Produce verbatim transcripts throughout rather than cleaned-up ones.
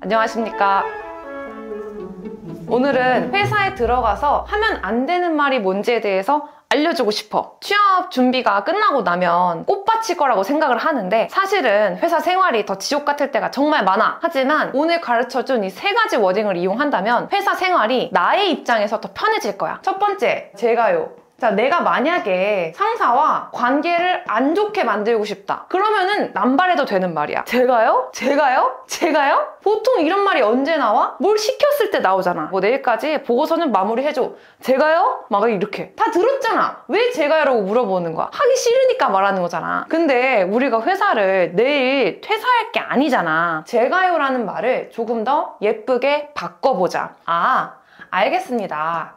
안녕하십니까. 오늘은 회사에 들어가서 하면 안 되는 말이 뭔지에 대해서 알려주고 싶어. 취업 준비가 끝나고 나면 꽃밭일 거라고 생각을 하는데 사실은 회사 생활이 더 지옥 같을 때가 정말 많아. 하지만 오늘 가르쳐준 이 세 가지 워딩을 이용한다면 회사 생활이 나의 입장에서 더 편해질 거야. 첫 번째, 제가요. 자, 내가 만약에 상사와 관계를 안 좋게 만들고 싶다. 그러면은 남발해도 되는 말이야. 제가요? 제가요? 제가요? 보통 이런 말이 언제 나와? 뭘 시켰을 때 나오잖아. 뭐 내일까지 보고서는 마무리해줘. 제가요? 막 이렇게. 다 들었잖아. 왜 제가요라고 물어보는 거야? 하기 싫으니까 말하는 거잖아. 근데 우리가 회사를 내일 퇴사할 게 아니잖아. 제가요라는 말을 조금 더 예쁘게 바꿔보자. 아, 알겠습니다.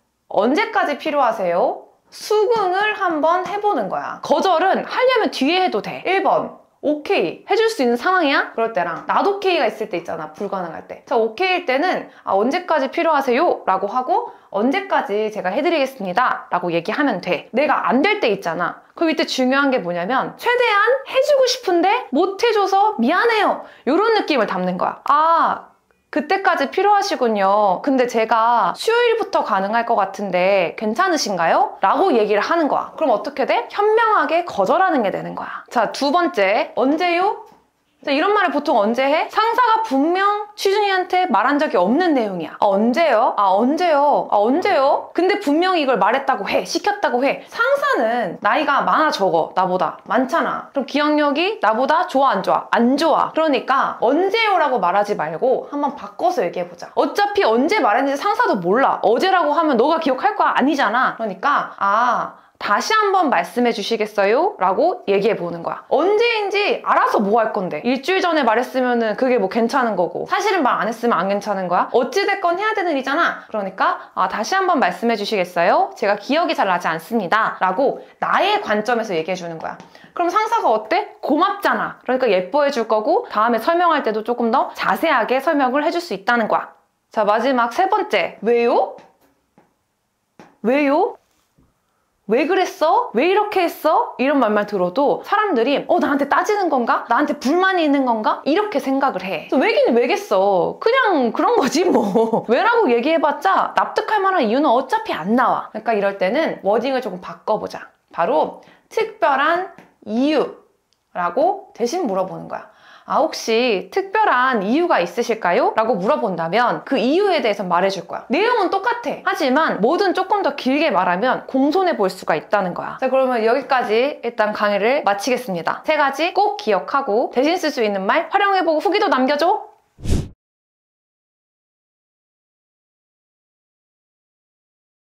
언제까지 필요하세요? 수긍을 한번 해보는 거야. 거절은 하려면 뒤에 해도 돼. 일 번, 오케이. 해줄 수 있는 상황이야? 그럴 때랑 not okay가 있을 때 있잖아. 불가능할 때. 자, 오케이일 때는 아, 언제까지 필요하세요? 라고 하고 언제까지 제가 해드리겠습니다. 라고 얘기하면 돼. 내가 안 될 때 있잖아. 그럼 이때 중요한 게 뭐냐면 최대한 해주고 싶은데 못 해줘서 미안해요. 이런 느낌을 담는 거야. 아, 그때까지 필요하시군요. 근데 제가 수요일부터 가능할 것 같은데 괜찮으신가요? 라고 얘기를 하는 거야. 그럼 어떻게 돼? 현명하게 거절하는 게 되는 거야. 자, 두 번째, 언제요? 이런 말을 보통 언제 해? 상사가 분명 취준이한테 말한 적이 없는 내용이야. 아, 언제요? 아, 언제요? 아, 언제요? 근데 분명히 이걸 말했다고 해. 시켰다고 해. 상사는 나이가 많아 적어. 나보다. 많잖아. 그럼 기억력이 나보다 좋아 안 좋아? 안 좋아. 그러니까 언제요? 라고 말하지 말고 한번 바꿔서 얘기해보자. 어차피 언제 말했는지 상사도 몰라. 어제라고 하면 너가 기억할 거야? 아니잖아. 그러니까 아, 다시 한번 말씀해 주시겠어요? 라고 얘기해 보는 거야. 언제인지 알아서 뭐 할 건데. 일주일 전에 말했으면 그게 뭐 괜찮은 거고 사실은 말 안 했으면 안 괜찮은 거야? 어찌됐건 해야 되는 일이잖아. 그러니까 아, 다시 한번 말씀해 주시겠어요? 제가 기억이 잘 나지 않습니다. 라고 나의 관점에서 얘기해 주는 거야. 그럼 상사가 어때? 고맙잖아. 그러니까 예뻐해 줄 거고 다음에 설명할 때도 조금 더 자세하게 설명을 해줄 수 있다는 거야. 자, 마지막 세 번째. 왜요? 왜요? 왜 그랬어? 왜 이렇게 했어? 이런 말만 들어도 사람들이 어, 나한테 따지는 건가? 나한테 불만이 있는 건가? 이렇게 생각을 해. 그래서 왜긴 왜겠어. 그냥 그런 거지 뭐. 왜라고 얘기해봤자 납득할 만한 이유는 어차피 안 나와. 그러니까 이럴 때는 워딩을 조금 바꿔보자. 바로 특별한 이유라고 대신 물어보는 거야. 아, 혹시 특별한 이유가 있으실까요? 라고 물어본다면 그 이유에 대해서 말해줄 거야. 내용은 똑같아. 하지만 뭐든 조금 더 길게 말하면 공손해 보일 수가 있다는 거야. 자, 그러면 여기까지 일단 강의를 마치겠습니다. 세 가지 꼭 기억하고 대신 쓸 수 있는 말 활용해보고 후기도 남겨줘.